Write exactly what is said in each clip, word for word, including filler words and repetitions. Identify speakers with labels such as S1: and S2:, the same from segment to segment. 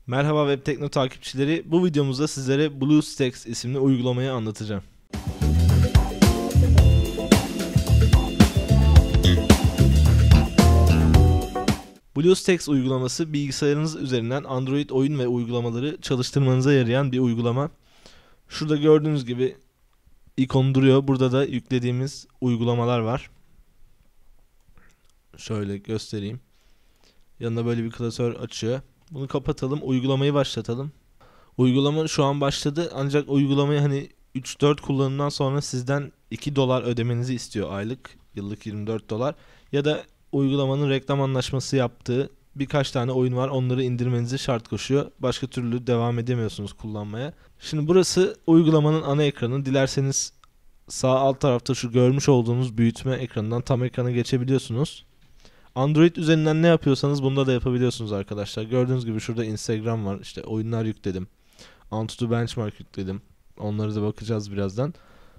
S1: Merhaba Web Tekno takipçileri. Bu videomuzda sizlere BlueStacks isimli uygulamayı anlatacağım. BlueStacks uygulaması bilgisayarınız üzerinden Android oyun ve uygulamaları çalıştırmanıza yarayan bir uygulama. Şurada gördüğünüz gibi ikon duruyor. Burada da yüklediğimiz uygulamalar var. Şöyle göstereyim. Yanında böyle bir klasör açıyor. Bunu kapatalım, uygulamayı başlatalım. Uygulama şu an başladı ancak uygulamayı hani üç dört kullanımdan sonra sizden iki dolar ödemenizi istiyor aylık, yıllık yirmi dört dolar. Ya da uygulamanın reklam anlaşması yaptığı birkaç tane oyun var, onları indirmenizi şart koşuyor. Başka türlü devam edemiyorsunuz kullanmaya. Şimdi burası uygulamanın ana ekranı. Dilerseniz sağ alt tarafta şu görmüş olduğunuz büyütme ekranından tam ekrana geçebiliyorsunuz. Android üzerinden ne yapıyorsanız bunda da yapabiliyorsunuz arkadaşlar. Gördüğünüz gibi şurada Instagram var. İşte oyunlar yükledim. AnTuTu Benchmark yükledim. Onları da bakacağız birazdan.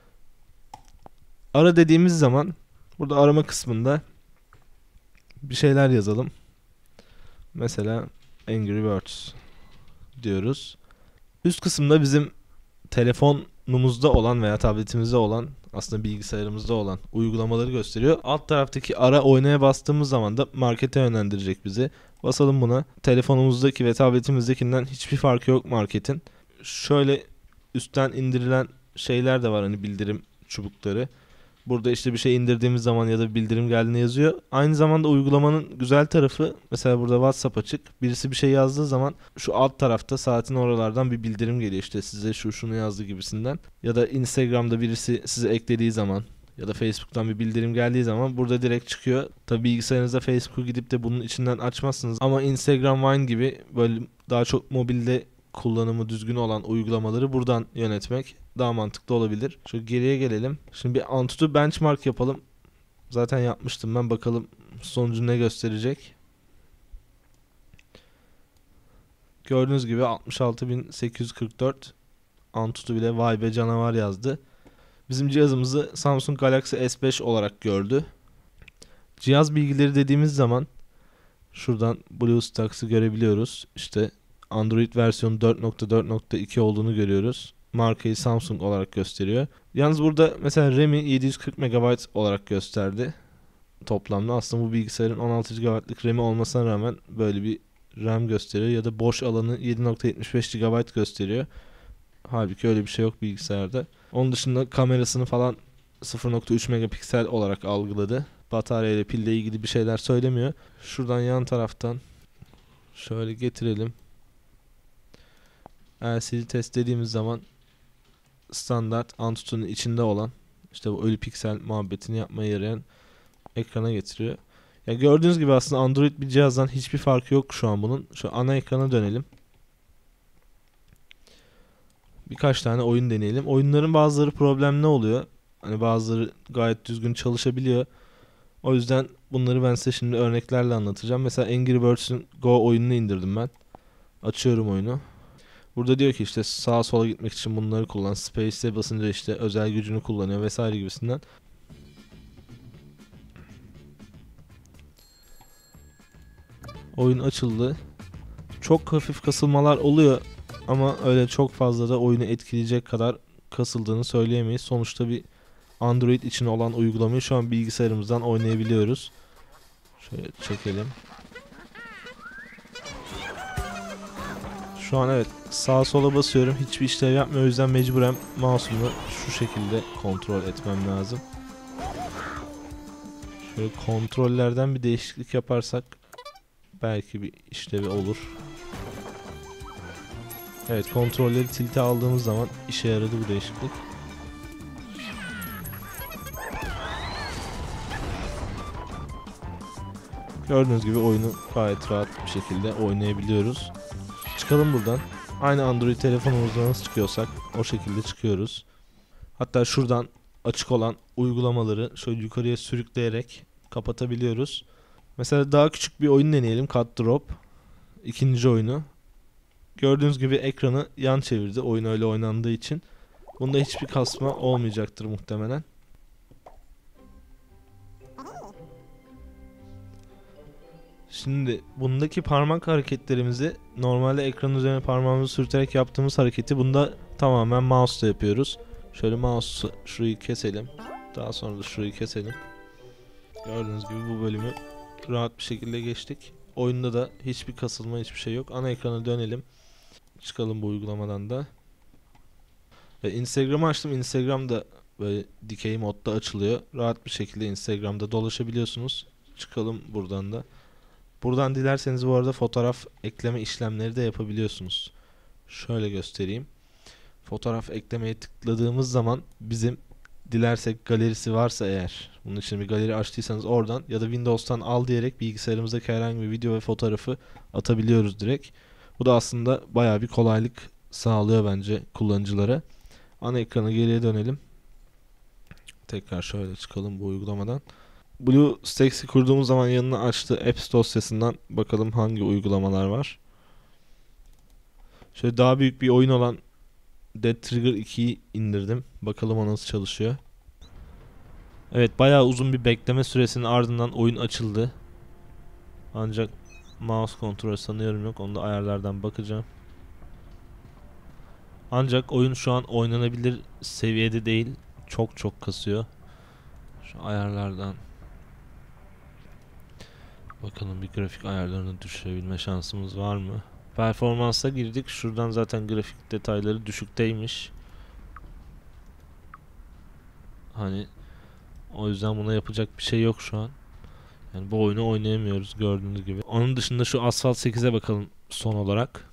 S1: Ara dediğimiz zaman burada arama kısmında bir şeyler yazalım. Mesela Angry Birds diyoruz. Üst kısımda bizim telefonumuzda olan veya tabletimizde olan, aslında bilgisayarımızda olan uygulamaları gösteriyor. Alt taraftaki ara oynaya bastığımız zaman da markete yönlendirecek bizi. Basalım buna. Telefonumuzdaki ve tabletimizdekinden hiçbir farkı yok marketin. Şöyle üstten indirilen şeyler de var, hani bildirim çubukları. Burada işte bir şey indirdiğimiz zaman ya da bir bildirim geldiğini yazıyor. Aynı zamanda uygulamanın güzel tarafı, mesela burada WhatsApp açık. Birisi bir şey yazdığı zaman şu alt tarafta saatin oralardan bir bildirim geliyor. İşte size şu şunu yazdı gibisinden. Ya da Instagram'da birisi size eklediği zaman ya da Facebook'tan bir bildirim geldiği zaman burada direkt çıkıyor. Tabi bilgisayarınızda Facebook'u gidip de bunun içinden açmazsınız. Ama Instagram, Vine gibi böyle daha çok mobilde kullanımı düzgün olan uygulamaları buradan yönetmek daha mantıklı olabilir. Şu geriye gelelim. Şimdi bir AnTuTu Benchmark yapalım. Zaten yapmıştım ben. Bakalım sonucu ne gösterecek. Gördüğünüz gibi altmış altı bin sekiz yüz kırk dört. AnTuTu bile vay be canavar yazdı. Bizim cihazımızı Samsung Galaxy S beş olarak gördü. Cihaz bilgileri dediğimiz zaman şuradan BlueStacks'ı görebiliyoruz. İşte Android versiyonu dört nokta dört nokta iki olduğunu görüyoruz. Markayı Samsung olarak gösteriyor. Yalnız burada mesela RAM'i yedi yüz kırk megabayt olarak gösterdi toplamda. Aslında bu bilgisayarın on altı gigabaytlık RAM'i olmasına rağmen böyle bir RAM gösteriyor. Ya da boş alanı yedi nokta yetmiş beş gigabayt gösteriyor. Halbuki öyle bir şey yok bilgisayarda. Onun dışında kamerasını falan sıfır nokta üç megapiksel olarak algıladı. Batarya ile pille ilgili bir şeyler söylemiyor. Şuradan yan taraftan şöyle getirelim. L C D test dediğimiz zaman standart AnTuTu'nun içinde olan, işte bu ölü piksel muhabbetini yapmaya yarayan ekrana getiriyor. Ya gördüğünüz gibi aslında Android bir cihazdan hiçbir farkı yok şu an bunun. Şu ana ekrana dönelim. Birkaç tane oyun deneyelim. Oyunların bazıları problemli oluyor. Hani bazıları gayet düzgün çalışabiliyor. O yüzden bunları ben size şimdi örneklerle anlatacağım. Mesela Angry Birds'ün Go oyununu indirdim ben. Açıyorum oyunu. Burada diyor ki işte sağa sola gitmek için bunları kullan. Space'e basınca işte özel gücünü kullanıyor vesaire gibisinden. Oyun açıldı. Çok hafif kasılmalar oluyor ama öyle çok fazla da oyunu etkileyecek kadar kasıldığını söyleyemeyiz. Sonuçta bir Android için olan uygulamayı şu an bilgisayarımızdan oynayabiliyoruz. Şöyle çekelim. Şu an evet sağa sola basıyorum, hiçbir işlev yapmıyor, o yüzden mecburen mouse'umu şu şekilde kontrol etmem lazım. Şöyle kontrollerden bir değişiklik yaparsak belki bir işlevi olur. Evet, kontrolleri tilt'e aldığımız zaman işe yaradı bu değişiklik. Gördüğünüz gibi oyunu gayet rahat bir şekilde oynayabiliyoruz. Çıkalım buradan. Aynı Android telefonumuzda nasıl çıkıyorsak o şekilde çıkıyoruz. Hatta şuradan açık olan uygulamaları şöyle yukarıya sürükleyerek kapatabiliyoruz. Mesela daha küçük bir oyun deneyelim. Cut Drop. İkinci oyunu. Gördüğünüz gibi ekranı yan çevirdi. Oyun öyle oynandığı için. Bunda hiçbir kasma olmayacaktır muhtemelen. Şimdi bundaki parmak hareketlerimizi normalde ekran üzerine parmağımızı sürterek yaptığımız hareketi bunda tamamen mouse'la yapıyoruz. Şöyle mouse şurayı keselim. Daha sonra da şurayı keselim. Gördüğünüz gibi bu bölümü rahat bir şekilde geçtik. Oyunda da hiçbir kasılma, hiçbir şey yok. Ana ekrana dönelim. Çıkalım bu uygulamadan da. Ve Instagram'ı açtım. Instagram'da böyle dikey modda açılıyor. Rahat bir şekilde Instagram'da dolaşabiliyorsunuz. Çıkalım buradan da. Buradan dilerseniz bu arada fotoğraf ekleme işlemleri de yapabiliyorsunuz. Şöyle göstereyim. Fotoğraf eklemeye tıkladığımız zaman bizim dilersek galerisi varsa eğer, bunun için bir galeri açtıysanız oradan ya da Windows'tan al diyerek bilgisayarımızdaki herhangi bir video ve fotoğrafı atabiliyoruz direkt. Bu da aslında bayağı bir kolaylık sağlıyor bence kullanıcılara. Ana ekrana geriye dönelim. Tekrar şöyle çıkalım bu uygulamadan. BlueStacks'i kurduğumuz zaman yanına açtığı Apps dosyasından bakalım hangi uygulamalar var. Şöyle daha büyük bir oyun olan Dead Trigger ikiyi indirdim. Bakalım o nasıl çalışıyor. Evet, bayağı uzun bir bekleme süresinin ardından oyun açıldı. Ancak mouse kontrolü sanıyorum yok. Onu da ayarlardan bakacağım. Ancak oyun şu an oynanabilir seviyede değil. Çok çok kasıyor. Şu ayarlardan bakalım, bir grafik ayarlarını düşürebilme şansımız var mı? Performansa girdik. Şuradan zaten grafik detayları düşükteymiş. Hani o yüzden buna yapacak bir şey yok şu an. Yani bu oyunu oynayamıyoruz gördüğünüz gibi. Onun dışında şu Asphalt sekize bakalım son olarak.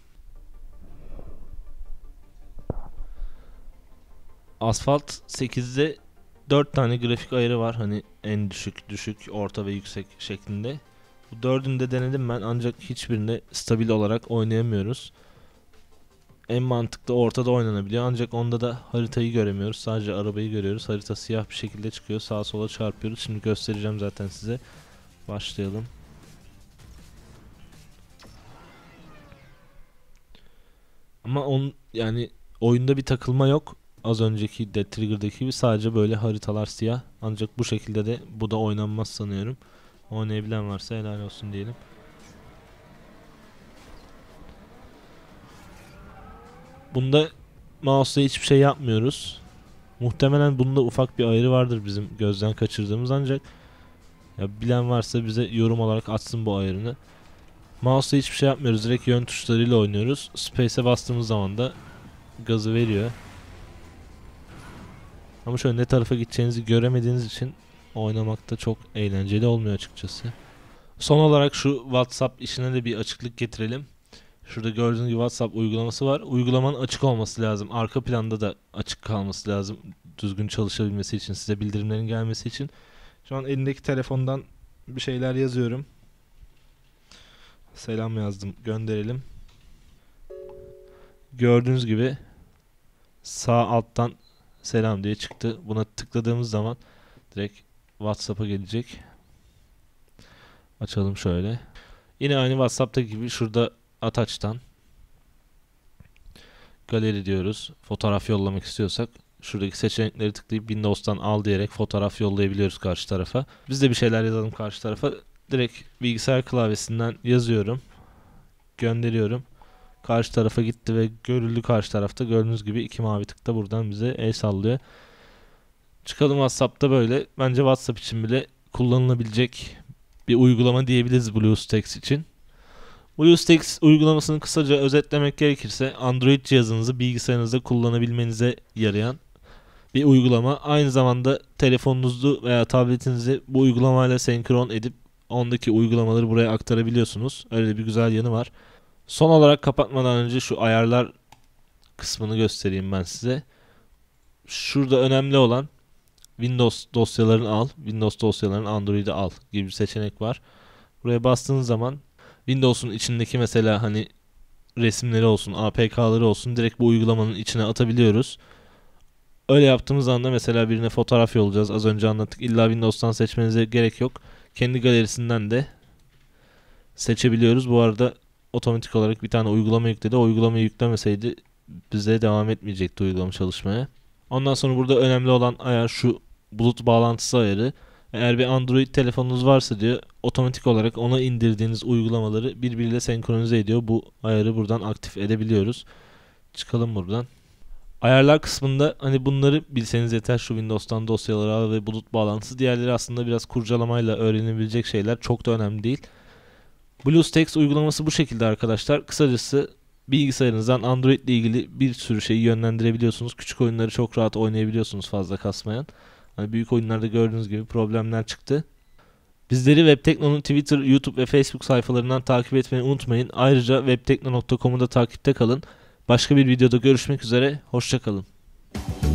S1: Asphalt sekizde dört tane grafik ayarı var. Hani en düşük, düşük, orta ve yüksek şeklinde. Bu dördünü de denedim ben, ancak hiçbirinde stabil olarak oynayamıyoruz. En mantıklı ortada oynanabiliyor, ancak onda da haritayı göremiyoruz. Sadece arabayı görüyoruz. Harita siyah bir şekilde çıkıyor. Sağa sola çarpıyoruz. Şimdi göstereceğim zaten size. Başlayalım. Ama on, yani oyunda bir takılma yok. Az önceki Dead Trigger'daki gibi sadece böyle haritalar siyah. Ancak bu şekilde de bu da oynanmaz sanıyorum. Oynayabilen varsa helal olsun diyelim. Bunda mouse'la hiçbir şey yapmıyoruz. Muhtemelen bunda ufak bir ayarı vardır bizim gözden kaçırdığımız, ancak ya bilen varsa bize yorum olarak atsın bu ayarını. Mouse'la hiçbir şey yapmıyoruz. Direkt yön tuşlarıyla oynuyoruz. Space'e bastığımız zaman da gazı veriyor. Ama şöyle ne tarafa gideceğinizi göremediğiniz için oynamakta çok eğlenceli olmuyor açıkçası. Son olarak şu WhatsApp işine de bir açıklık getirelim. Şurada gördüğünüz gibi WhatsApp uygulaması var. Uygulamanın açık olması lazım. Arka planda da açık kalması lazım. Düzgün çalışabilmesi için, size bildirimlerin gelmesi için. Şu an elindeki telefondan bir şeyler yazıyorum. Selam yazdım. Gönderelim. Gördüğünüz gibi sağ alttan selam diye çıktı. Buna tıkladığımız zaman direkt WhatsApp'a gelecek. Açalım şöyle. Yine aynı WhatsApp'taki gibi şurada Attach'tan galeri diyoruz. Fotoğraf yollamak istiyorsak şuradaki seçenekleri tıklayıp Windows'tan al diyerek fotoğraf yollayabiliyoruz karşı tarafa. Biz de bir şeyler yazalım karşı tarafa. Direkt bilgisayar klavyesinden yazıyorum. Gönderiyorum. Karşı tarafa gitti ve görüldü karşı tarafta. Gördüğünüz gibi iki mavi tık da buradan bize el sallıyor. Çıkalım WhatsApp'ta böyle. Bence WhatsApp için bile kullanılabilecek bir uygulama diyebiliriz BlueStacks için. BlueStacks uygulamasını kısaca özetlemek gerekirse Android cihazınızı bilgisayarınızda kullanabilmenize yarayan bir uygulama. Aynı zamanda telefonunuzu veya tabletinizi bu uygulamayla senkron edip ondaki uygulamaları buraya aktarabiliyorsunuz. Öyle bir güzel yanı var. Son olarak kapatmadan önce şu ayarlar kısmını göstereyim ben size. Şurada önemli olan Windows dosyalarını al, Windows dosyalarını Android'e al gibi bir seçenek var. Buraya bastığınız zaman Windows'un içindeki mesela hani resimleri olsun, A P K'ları olsun direkt bu uygulamanın içine atabiliyoruz. Öyle yaptığımız anda mesela birine fotoğraf yollayacağız. Az önce anlattık. İlla Windows'tan seçmenize gerek yok. Kendi galerisinden de seçebiliyoruz. Bu arada otomatik olarak bir tane uygulama yükledi. O uygulamayı yüklemeseydi bize devam etmeyecekti uygulama çalışmaya. Ondan sonra burada önemli olan ayar şu bulut bağlantısı ayarı. Eğer bir Android telefonunuz varsa diyor, otomatik olarak ona indirdiğiniz uygulamaları birbiriyle senkronize ediyor. Bu ayarı buradan aktif edebiliyoruz. Çıkalım buradan. Ayarlar kısmında hani bunları bilseniz yeter, şu Windows'tan dosyaları al ve bulut bağlantısı. Diğerleri aslında biraz kurcalamayla öğrenebilecek şeyler, çok da önemli değil. BlueStacks uygulaması bu şekilde arkadaşlar. Kısacası bilgisayarınızdan Android ile ilgili bir sürü şeyi yönlendirebiliyorsunuz. Küçük oyunları çok rahat oynayabiliyorsunuz fazla kasmayan. Hani büyük oyunlarda gördüğünüz gibi problemler çıktı. Bizleri Webtekno'nun Twitter, YouTube ve Facebook sayfalarından takip etmeyi unutmayın. Ayrıca webtekno nokta com'u da takipte kalın. Başka bir videoda görüşmek üzere. Hoşça kalın.